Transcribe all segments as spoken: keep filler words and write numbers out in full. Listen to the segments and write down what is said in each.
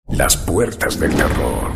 Las puertas del terror.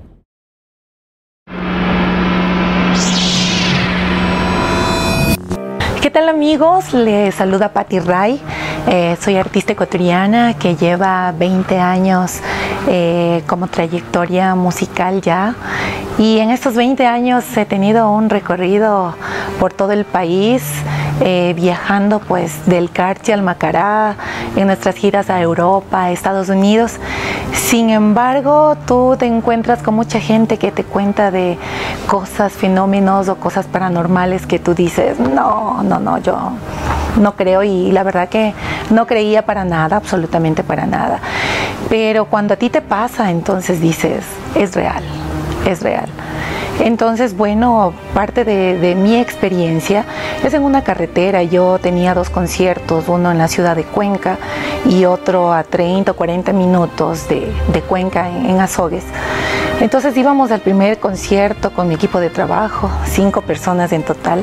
¿Qué tal, amigos? Les saluda Patti Ray. Eh, soy artista ecuatoriana que lleva veinte años eh, como trayectoria musical ya. Y en estos veinte años he tenido un recorrido por todo el país, eh, viajando pues del Carchi al Macará, en nuestras giras a Europa, a Estados Unidos. Sin embargo, tú te encuentras con mucha gente que te cuenta de cosas, fenómenos o cosas paranormales que tú dices, no, no, no, yo no creo, y la verdad que no creía para nada, absolutamente para nada. Pero cuando a ti te pasa, entonces dices, es real, es real. Entonces, bueno, parte de, de mi experiencia es en una carretera. Yo tenía dos conciertos, uno en la ciudad de Cuenca y otro a treinta o cuarenta minutos de, de Cuenca, en, en Azogues. Entonces íbamos al primer concierto con mi equipo de trabajo, cinco personas en total.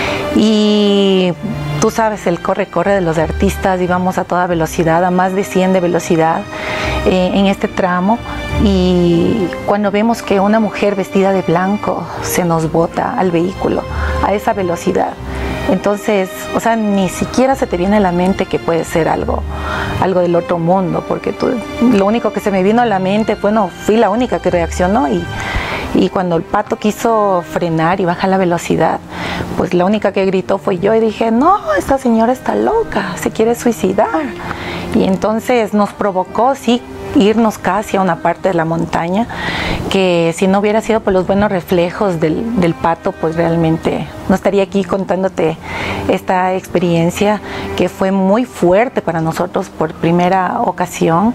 Y tú sabes, el corre-corre de los artistas, íbamos a toda velocidad, a más de cien de velocidad eh, en este tramo. Y cuando vemos que una mujer vestida de blanco se nos bota al vehículo a esa velocidad, entonces, o sea, ni siquiera se te viene a la mente que puede ser algo, algo del otro mundo, porque tú, lo único que se me vino a la mente, bueno, fui la única que reaccionó, y, y cuando el pato quiso frenar y bajar la velocidad, pues la única que gritó fue yo, y dije, no, esta señora está loca, se quiere suicidar. Y entonces nos provocó, sí, irnos casi a una parte de la montaña, que si no hubiera sido por los buenos reflejos del, del pato, pues realmente no estaría aquí contándote esta experiencia que fue muy fuerte para nosotros por primera ocasión.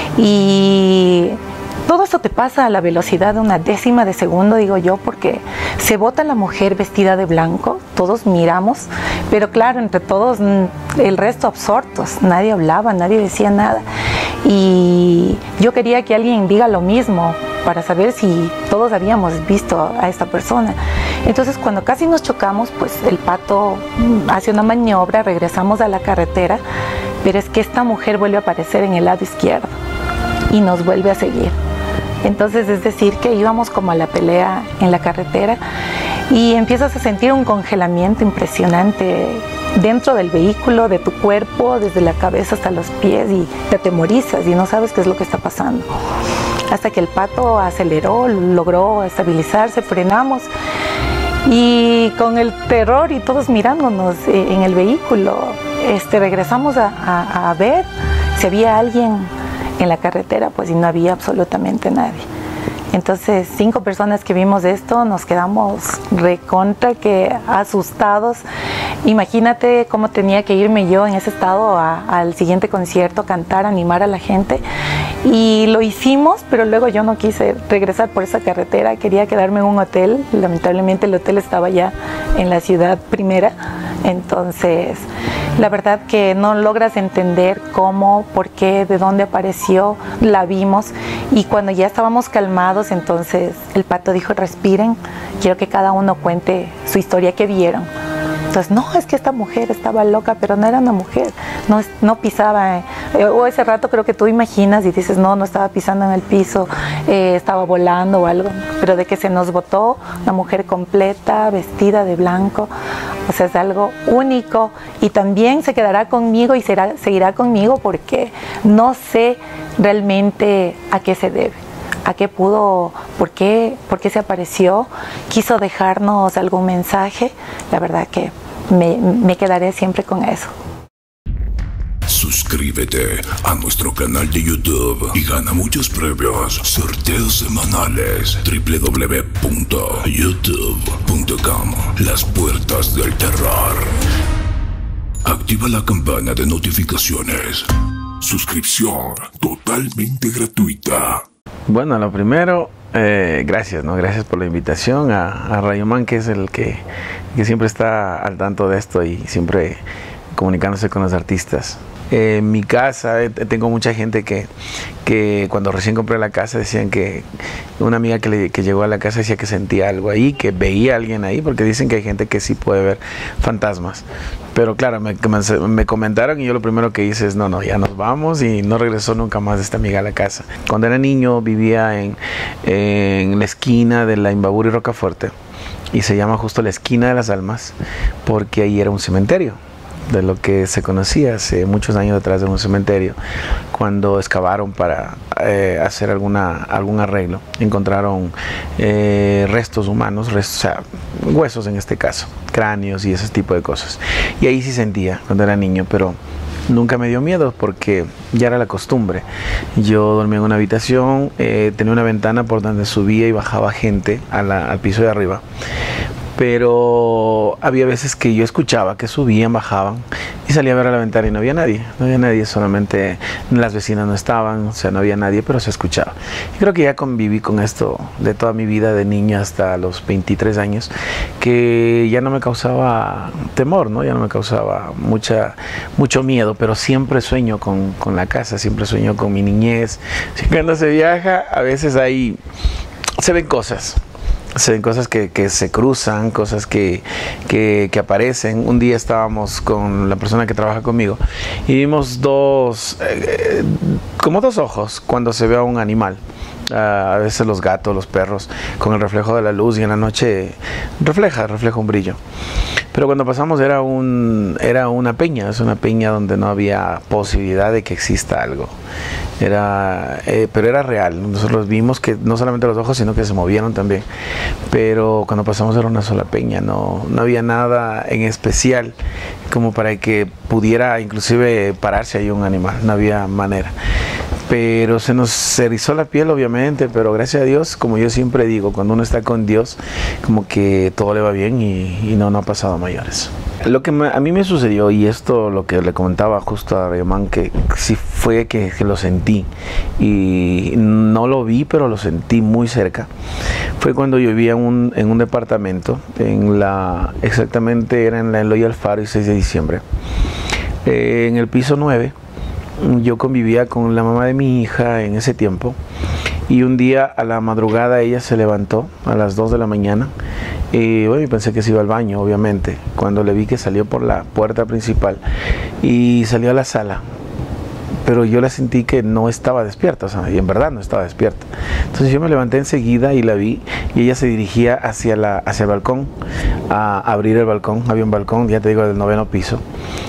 Y todo esto te pasa a la velocidad de una décima de segundo, digo yo, porque se bota la mujer vestida de blanco, todos miramos, pero claro, entre todos, el resto absortos, nadie hablaba, nadie decía nada. Y yo quería que alguien diga lo mismo para saber si todos habíamos visto a esta persona. Entonces, cuando casi nos chocamos, pues el pato hace una maniobra, regresamos a la carretera, pero es que esta mujer vuelve a aparecer en el lado izquierdo y nos vuelve a seguir. Entonces, es decir, que íbamos como a la pelea en la carretera y empiezas a sentir un congelamiento impresionante dentro del vehículo, de tu cuerpo, desde la cabeza hasta los pies, y te atemorizas y no sabes qué es lo que está pasando. Hasta que el pato aceleró, logró estabilizarse, frenamos, y con el terror y todos mirándonos en el vehículo, este, regresamos a, a, a ver si había alguien en la carretera, pues, y no había absolutamente nadie. Entonces, cinco personas que vimos esto nos quedamos recontra que asustados. Imagínate cómo tenía que irme yo en ese estado a, al siguiente concierto, cantar, animar a la gente. Y lo hicimos, pero luego yo no quise regresar por esa carretera, quería quedarme en un hotel. Lamentablemente el hotel estaba ya en la ciudad primera. Entonces, la verdad que no logras entender cómo, por qué, de dónde apareció, la vimos. Y cuando ya estábamos calmados, entonces el pato dijo, respiren, quiero que cada uno cuente su historia que vieron. Entonces, no, es que esta mujer estaba loca, pero no era una mujer, no, no pisaba, eh, o ese rato creo que tú imaginas y dices, no, no estaba pisando en el piso, eh, estaba volando o algo, pero de que se nos botó una mujer completa, vestida de blanco, o sea, es algo único, y también se quedará conmigo y será, seguirá conmigo, porque no sé realmente a qué se debe. ¿A qué pudo? ¿Por qué? ¿Por qué se apareció? ¿Quiso dejarnos algún mensaje? La verdad que me, me quedaré siempre con eso. Suscríbete a nuestro canal de YouTube y gana muchos premios, sorteos semanales. doble u doble u doble u punto youtube punto com. Las puertas del terror. Activa la campana de notificaciones. Suscripción totalmente gratuita. Bueno, lo primero, eh, gracias, ¿no? Gracias por la invitación a, a Rayoman, que es el que, que siempre está al tanto de esto y siempre comunicándose con los artistas. Eh, en mi casa eh, tengo mucha gente que, que cuando recién compré la casa decían que una amiga que, le, que llegó a la casa decía que sentía algo ahí, que veía a alguien ahí, porque dicen que hay gente que sí puede ver fantasmas. Pero claro, me, me comentaron y yo lo primero que hice es no, no, ya nos vamos, y no regresó nunca más esta amiga a la casa. Cuando era niño vivía en, en la esquina de la Imbabura y Rocafuerte, y se llama justo la esquina de las almas porque ahí era un cementerio, de lo que se conocía hace muchos años atrás de un cementerio. Cuando excavaron para eh, hacer alguna, algún arreglo, encontraron eh, restos humanos, restos, o sea, huesos en este caso, cráneos y ese tipo de cosas. Y ahí sí sentía cuando era niño, pero nunca me dio miedo porque ya era la costumbre. Yo dormía en una habitación, eh, tenía una ventana por donde subía y bajaba gente a la, al piso de arriba. Pero había veces que yo escuchaba que subían, bajaban, y salía a ver a la ventana y no había nadie, no había nadie, solamente las vecinas no estaban, o sea, no había nadie, pero se escuchaba. Y creo que ya conviví con esto de toda mi vida, de niño hasta los veintitrés años, que ya no me causaba temor, ¿no? Ya no me causaba mucha, mucho miedo, pero siempre sueño con, con la casa, siempre sueño con mi niñez. Cuando se viaja, a veces ahí se ven cosas. Se ven cosas que, que se cruzan, cosas que, que, que aparecen. Un día estábamos con la persona que trabaja conmigo y vimos dos, eh, como dos ojos cuando se ve a un animal. Uh, a veces los gatos, los perros, con el reflejo de la luz, y en la noche refleja, refleja un brillo. Pero cuando pasamos era, un, era una peña, es una peña donde no había posibilidad de que exista algo. Era, eh, pero era real. Nosotros vimos que no solamente los ojos, sino que se movieron también. Pero cuando pasamos era una sola peña, no, no había nada en especial como para que pudiera inclusive pararse ahí un animal, no había manera. Pero se nos erizó la piel, obviamente, pero gracias a Dios, como yo siempre digo, cuando uno está con Dios, como que todo le va bien y, y no, no ha pasado a mayores. Lo que me, a mí me sucedió, y esto lo que le comentaba justo a Rayomán, que sí fue que, que lo sentí, y no lo vi, pero lo sentí muy cerca, fue cuando yo vivía en un, en un departamento, en la, exactamente era en la Eloy Alfaro y seis de diciembre, eh, en el piso nueve. Yo convivía con la mamá de mi hija en ese tiempo, y un día a la madrugada ella se levantó a las dos de la mañana y bueno, pensé que se iba al baño, obviamente, cuando le vi que salió por la puerta principal y salió a la sala, pero yo la sentí que no estaba despierta, o sea, y en verdad no estaba despierta. Entonces yo me levanté enseguida y la vi, y ella se dirigía hacia, la, hacia el balcón, a abrir el balcón. Había un balcón, ya te digo, del noveno piso.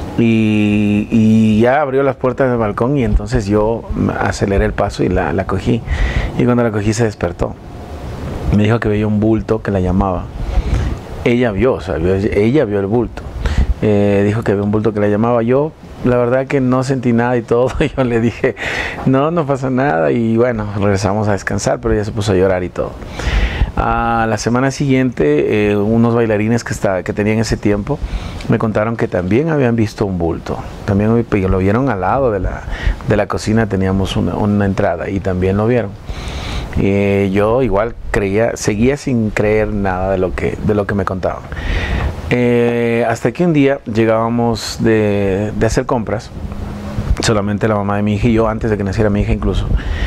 Y, y ya abrió las puertas del balcón, y entonces yo aceleré el paso y la, la cogí. Y cuando la cogí se despertó. Me dijo que veía un bulto que la llamaba. Ella vio, o sea, vio, ella vio el bulto. Eh, dijo que había un bulto que la llamaba. Yo, la verdad que no sentí nada y todo. Yo le dije, no, no pasa nada. Y bueno, regresamos a descansar, pero ella se puso a llorar y todo. A la semana siguiente, eh, unos bailarines que, está, que tenían ese tiempo me contaron que también habían visto un bulto. También lo vieron al lado de la, de la cocina, teníamos una, una entrada, y también lo vieron. Eh, yo igual creía, seguía sin creer nada de lo que, de lo que me contaban. Eh, hasta que un día llegábamos de, de hacer compras, solamente la mamá de mi hija y yo, antes de que naciera mi hija incluso.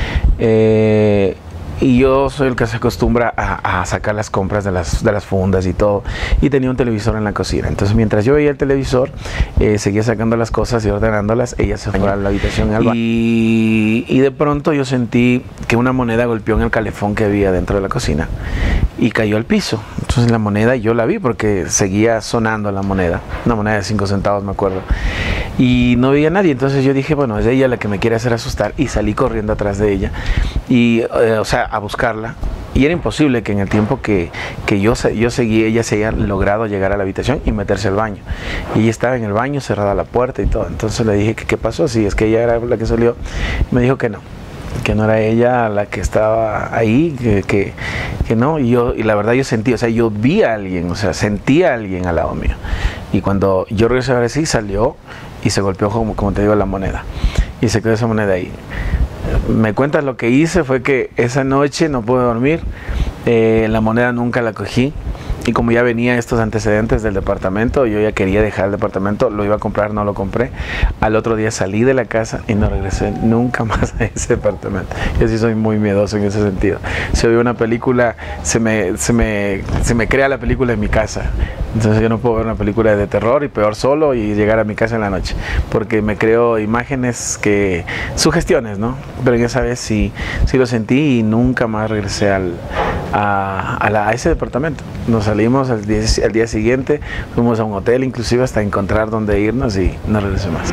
Eh, Y yo soy el que se acostumbra a, a sacar las compras de las, de las fundas y todo. Y tenía un televisor en la cocina. Entonces, mientras yo veía el televisor, eh, seguía sacando las cosas y ordenándolas. Ella se fue a la habitación al baño. Y, y de pronto yo sentí que una moneda golpeó en el calefón que había dentro de la cocina y cayó al piso. Entonces la moneda yo la vi porque seguía sonando la moneda. Una moneda de cinco centavos, me acuerdo. Y no veía a nadie. Entonces yo dije, bueno, es ella la que me quiere hacer asustar. Y salí corriendo atrás de ella. Y, eh, o sea, a buscarla, y era imposible que en el tiempo que, que yo, yo seguí, ella se haya logrado llegar a la habitación y meterse al baño, y ella estaba en el baño, cerrada la puerta y todo. Entonces le dije que qué pasó, si es que ella era la que salió. Me dijo que no, que no era ella la que estaba ahí, que, que, que no. Y yo, y la verdad yo sentí, o sea, yo vi a alguien, o sea, sentí a alguien al lado mío, y cuando yo regresé a ver si salió y se golpeó, como, como te digo, la moneda, y se quedó esa moneda ahí. Me cuentas, lo que hice fue que esa noche no pude dormir, eh, la moneda nunca la cogí, Y como ya venía estos antecedentes del departamento, yo ya quería dejar el departamento, lo iba a comprar, no lo compré. Al otro día salí de la casa y no regresé nunca más a ese departamento. Yo sí soy muy miedoso en ese sentido. Si veo una película, se me, se me, se me crea la película en mi casa. Entonces yo no puedo ver una película de terror y peor solo y llegar a mi casa en la noche, porque me creo imágenes que, sugestiones, ¿no? Pero esa vez sí, sí lo sentí y nunca más regresé al, a, a, la, a ese departamento. Nos salimos al día, al día siguiente, fuimos a un hotel inclusive hasta encontrar dónde irnos y no regresé más.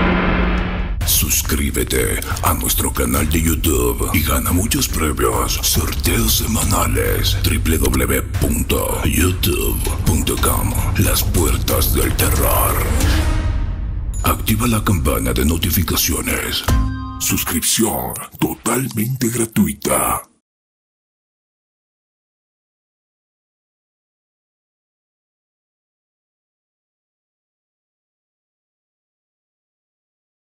Suscríbete a nuestro canal de YouTube y gana muchos premios, sorteos semanales. doble u doble u doble u punto youtube punto com, las puertas del terror. Activa la campana de notificaciones. Suscripción totalmente gratuita.